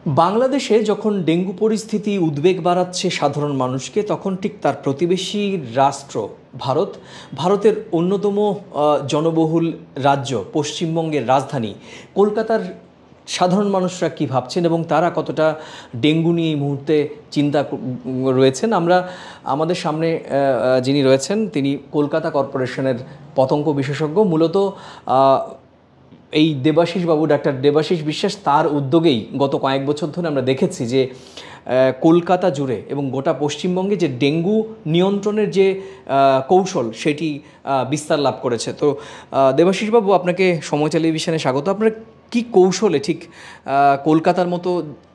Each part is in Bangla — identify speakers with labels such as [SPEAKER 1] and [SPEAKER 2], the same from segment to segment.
[SPEAKER 1] বাংলাদেশে যখন ডেঙ্গু পরিস্থিতি উদ্বেগ বাড়াচ্ছে সাধারণ মানুষকে, তখন ঠিক তার প্রতিবেশী রাষ্ট্র ভারতের অন্যতম জনবহুল রাজ্য পশ্চিমবঙ্গের রাজধানী কলকাতার সাধারণ মানুষরা কী ভাবছেন এবং তারা কতটা ডেঙ্গু নিয়ে এই মুহূর্তে চিন্তা রয়েছেন। আমরা আমাদের সামনে যিনি রয়েছেন তিনি কলকাতা কর্পোরেশনের পতঙ্গ বিশেষজ্ঞ, মূলত এই দেবাশিসবাবু, ডাক্তার দেবাশিস বিশ্বাস, তার উদ্যোগেই গত কয়েক বছর ধরে আমরা দেখেছি যে কলকাতা জুড়ে এবং গোটা পশ্চিমবঙ্গে যে ডেঙ্গু নিয়ন্ত্রণের যে কৌশল সেটি বিস্তার লাভ করেছে। তো দেবাশিসবাবু, আপনাকে সময় টেলিভিশনে স্বাগত। আপনারা কি কৌশলে ঠিক কলকাতার মতো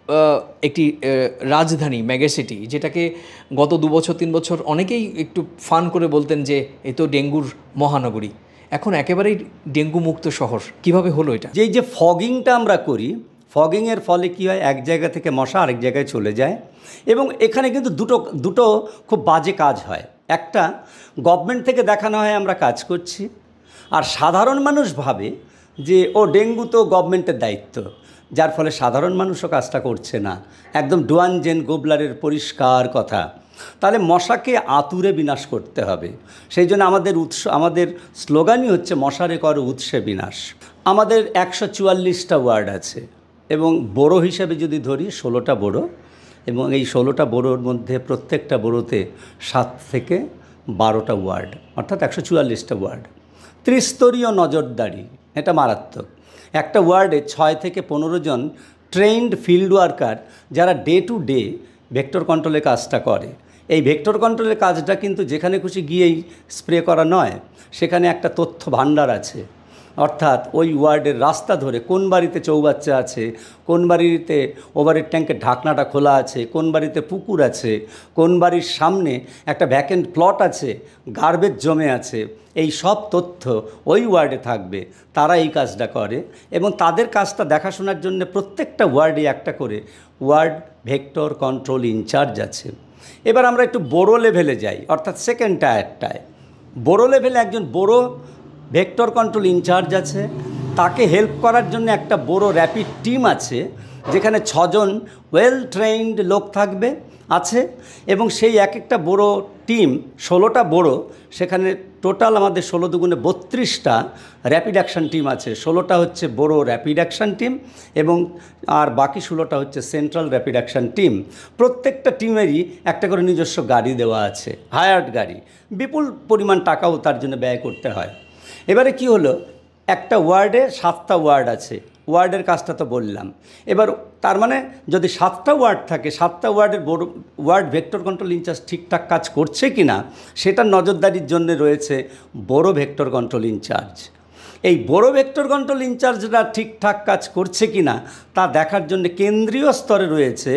[SPEAKER 1] একটি রাজধানী, মেগাসিটি, যেটাকে গত 2 বছর 3 বছর অনেকেই একটু ফান করে বলতেন যে এ তো ডেঙ্গুর মহানগরী, এখন একেবারেই ডেঙ্গু মুক্ত শহর, কিভাবে হলো এটা?
[SPEAKER 2] যে ফগিংটা আমরা করি, ফগিংয়ের ফলে কি হয়, এক জায়গা থেকে মশা আরেক জায়গায় চলে যায়। এবং এখানে কিন্তু দুটো খুব বাজে কাজ হয়। একটা, গভর্নমেন্ট থেকে দেখানো হয় আমরা কাজ করছি, আর সাধারণ মানুষ ভাবে যে ও ডেঙ্গু তো গভর্নমেন্টের দায়িত্ব, যার ফলে সাধারণ মানুষও কাজটা করছে না। একদম ডুয়ান জেন গোবলারের পরিষ্কার কথা। তাহলে মশাকে আতুরে বিনাশ করতে হবে। সেই জন্য আমাদের স্লোগানই হচ্ছে মশারে করো উৎসে বিনাশ। আমাদের 144টা ওয়ার্ড আছে এবং বড়ো হিসেবে যদি ধরি 16টা বড়ো, এবং এই 16টা বড়োর মধ্যে প্রত্যেকটা বড়োতে 7 থেকে 12টা ওয়ার্ড, অর্থাৎ 144টা ওয়ার্ড। ত্রিস্তরীয় নজরদারি, এটা মারাত্মক। একটা ওয়ার্ডে 6 থেকে 15 জন ট্রেন্ড ফিল্ড ওয়ার্কার, যারা ডে টু ডে ভেক্টর কন্ট্রোলের কাজটা করে। এই ভেক্টর কন্ট্রোলের কাজটা কিন্তু যেখানে খুশি গিয়েই স্প্রে করা নয়, সেখানে একটা তথ্য ভাণ্ডার আছে। অর্থাৎ ওই ওয়ার্ডের রাস্তা ধরে কোন বাড়িতে চৌবাচ্চা আছে, কোন বাড়িতে ওভারের ট্যাঙ্কের ঢাকনাটা খোলা আছে, কোন বাড়িতে পুকুর আছে, কোন বাড়ির সামনে একটা ভ্যাকেন্ট প্লট আছে, গার্বেজ জমে আছে, এই সব তথ্য ওই ওয়ার্ডে থাকবে। তারা এই কাজটা করে এবং তাদের কাজটা দেখাশোনার জন্য প্রত্যেকটা ওয়ার্ডে একটা করে ওয়ার্ড ভেক্টর কন্ট্রোল ইনচার্জ আছে। এবার আমরা একটু বড়ো লেভেলে যাই, অর্থাৎ সেকেন্ড টায়ারটায়। বড়ো লেভেলে একজন বড় ভেক্টর কন্ট্রোল ইনচার্জ আছে, তাকে হেল্প করার জন্য একটা বড় র্যাপিড টিম আছে, যেখানে 6 জন ওয়েল ট্রেইনড লোক থাকবে আছে। এবং সেই এক একটা বড় টিম, 16টা বড়, সেখানে টোটাল আমাদের 16 দুগুণে 32টা র্যাপিড অ্যাকশন টিম আছে। 16টা হচ্ছে বড় র্যাপিড অ্যাকশন টিম এবং আর বাকি 16টা হচ্ছে সেন্ট্রাল র্যাপিড অ্যাকশন টিম। প্রত্যেকটা টিমেরই একটা করে নিজস্ব গাড়ি দেওয়া আছে, হায়ার্ড গাড়ি। বিপুল পরিমাণ টাকাও তার জন্য ব্যয় করতে হয়। এবারে কি হলো, একটা ওয়ার্ডে 7টা ওয়ার্ড আছে, ওয়ার্ডের কাজটা তো বললাম। এবার তার মানে যদি 7টা ওয়ার্ড থাকে, 7টা ওয়ার্ডের বড় ওয়ার্ড ভেক্টর কন্ট্রোল ইনচার্জ ঠিকঠাক কাজ করছে কি না সেটার নজরদারির জন্য রয়েছে বড় ভেক্টর কন্ট্রোল ইনচার্জ। এই বড় ভেক্টর কন্ট্রোল ইনচার্জরা ঠিকঠাক কাজ করছে কি না তা দেখার জন্য কেন্দ্রীয় স্তরে রয়েছে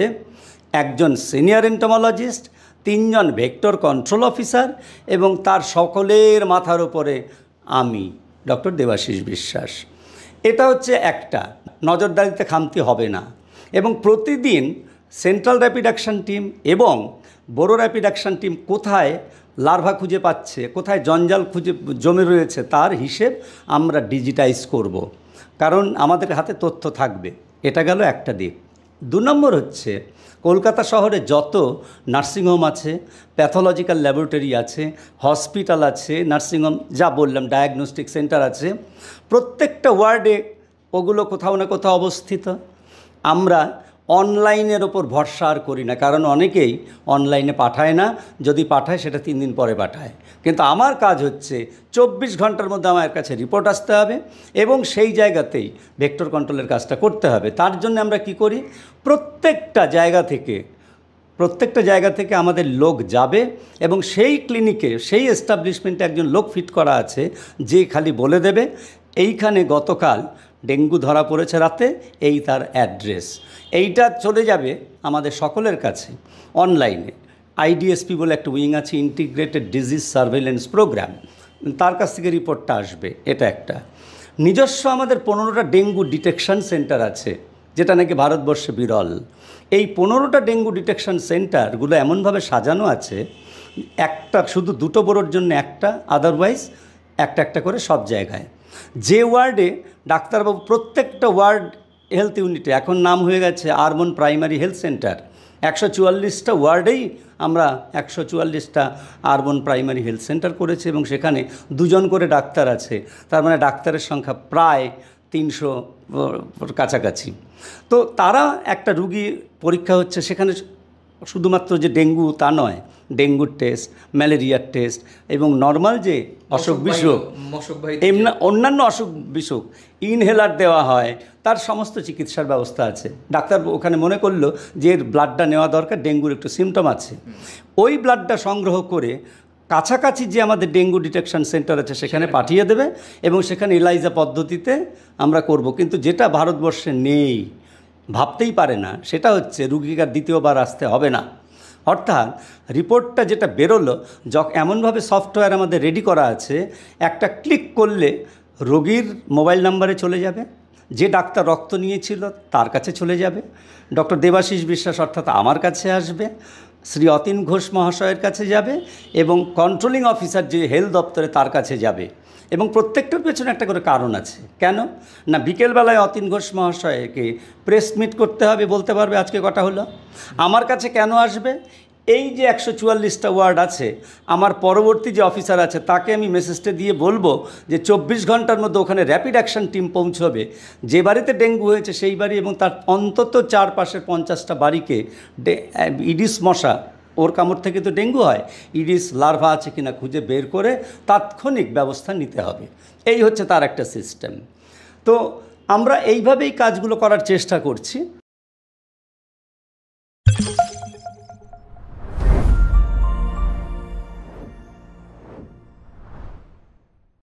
[SPEAKER 2] একজন সিনিয়র এন্টোমোলজিস্ট, 3 জন ভেক্টর কন্ট্রোল অফিসার এবং তার সকলের মাথার ওপরে আমি ডক্টর দেবাশিস বিশ্বাস। এটা হচ্ছে একটা, নজরদারিতে খামতি হবে না। এবং প্রতিদিন সেন্ট্রাল র্যাপিড অ্যাকশন টিম এবং বড় র্যাপিড অ্যাকশন টিম কোথায় লার্ভা খুঁজে পাচ্ছে, কোথায় জঞ্জাল জমে রয়েছে, তার হিসেব আমরা ডিজিটাইজ করব, কারণ আমাদের হাতে তথ্য থাকবে। এটা গেল একটা দিক। 2 নম্বর হচ্ছে কলকাতা শহরে যত নার্সিংহোম আছে, প্যাথোলজিক্যাল ল্যাবরেটরি আছে, হসপিটাল আছে, নার্সিংহোম যা বললাম, ডায়াগনস্টিক সেন্টার আছে, প্রত্যেকটা ওয়ার্ডে ওগুলো কোথাও না কোথাও অবস্থিত। আমরা অনলাইনের ওপর ভরসা আর করি না, কারণ অনেকেই অনলাইনে পাঠায় না, যদি পাঠায় সেটা 3 দিন পরে পাঠায়। কিন্তু আমার কাজ হচ্ছে 24 ঘন্টার মধ্যে আমার কাছে রিপোর্ট আসতে হবে এবং সেই জায়গাতেই ভেক্টর কন্ট্রোলের কাজটা করতে হবে। তার জন্য আমরা কি করি, প্রত্যেকটা জায়গা থেকে আমাদের লোক যাবে এবং সেই ক্লিনিকে, সেই এস্টাবলিশমেন্টে একজন লোক ফিট করা আছে, যে খালি বলে দেবে এইখানে গতকাল ডেঙ্গু ধরা পড়েছে রাতে, এই তার অ্যাড্রেস। এইটা চলে যাবে আমাদের সকলের কাছে অনলাইনে। আইডিএসপি বলে একটা উইং আছে, ইন্টিগ্রেটেড ডিজিজ সার্ভেলেন্স প্রোগ্রাম, তার কাছ থেকে রিপোর্টটা আসবে। এটা একটা নিজস্ব আমাদের 15টা ডেঙ্গু ডিটেকশন সেন্টার আছে, যেটা নাকি ভারতবর্ষে বিরল। এই 15টা ডেঙ্গু ডিটেকশন সেন্টারগুলো এমনভাবে সাজানো আছে, একটা শুধু 2টো বড়োর জন্য একটা, আদারওয়াইজ একটা একটা করে সব জায়গায়। যে ওয়ার্ডে ডাক্তারবাবু প্রত্যেকটা ওয়ার্ড হেলথ ইউনিটে, এখন নাম হয়ে গেছে আরবান প্রাইমারি হেলথ সেন্টার। 144টা ওয়ার্ডেই আমরা 144টা আরবান প্রাইমারি হেলথ সেন্টার করেছি এবং সেখানে 2জন করে ডাক্তার আছে। তার মানে ডাক্তারের সংখ্যা প্রায় 300 কাছাকাছি। তো তারা একটা রুগী পরীক্ষা হচ্ছে, সেখানে শুধুমাত্র যে ডেঙ্গু তা নয়, ডেঙ্গুর টেস্ট, ম্যালেরিয়ার টেস্ট এবং নর্মাল যে অসুখ বিসুখ, এমনি অন্যান্য অসুখ বিসুখ ইনহেলার দেওয়া হয়, তার সমস্ত চিকিৎসার ব্যবস্থা আছে। ডাক্তার ওখানে মনে করলো যে এর ব্লাডটা নেওয়া দরকার, ডেঙ্গুর একটু সিমটম আছে, ওই ব্লাডটা সংগ্রহ করে কাছাকাছি যে আমাদের ডেঙ্গু ডিটেকশন সেন্টার আছে সেখানে পাঠিয়ে দেবে এবং সেখানে এলাইজা পদ্ধতিতে আমরা করব। কিন্তু যেটা ভারতবর্ষে নেই, ভাবতেই পারে না, সেটা হচ্ছে রুগীকে দ্বিতীয়বার আসতে হবে না। অর্থাৎ রিপোর্টটা যেটা বেরোলো, এমনভাবে সফটওয়্যার আমাদের রেডি করা আছে, একটা ক্লিক করলে রোগীর মোবাইল নাম্বারে চলে যাবে, যে ডাক্তার রক্ত নিয়েছিল তার কাছে চলে যাবে, ডক্টর দেবাশিস বিশ্বাস অর্থাৎ আমার কাছে আসবে, শ্রী অতীন ঘোষ মহাশয়ের কাছে যাবে এবং কন্ট্রোলিং অফিসার যে হেলথ দপ্তরে তার কাছে যাবে। এবং প্রত্যেকটার পেছনে একটা করে কারণ আছে। কেন না, বিকেলবেলায় অতীন ঘোষ মহাশয়কে প্রেস মিট করতে হবে, বলতে পারবে আজকে কটা হলো। আমার কাছে কেন আসবে, এই যে 144টা ওয়ার্ড আছে, আমার পরবর্তী যে অফিসার আছে তাকে আমি মেসেজটা দিয়ে বলবো যে 24 ঘন্টার মধ্যে ওখানে র্যাপিড অ্যাকশন টিম পৌঁছবে, যে বাড়িতে ডেঙ্গু হয়েছে সেই বাড়ি এবং তার অন্তত চারপাশের 50টা বাড়িকে ইডিস মশা, ওর কামড় থেকে তো ডেঙ্গু হয়, ইডিস লার্ভা আছে কিনা খুঁজে বের করে তাৎক্ষণিক ব্যবস্থা নিতে হবে। এই হচ্ছে তার একটা সিস্টেম। তো আমরা এইভাবেই কাজগুলো করার চেষ্টা করছি।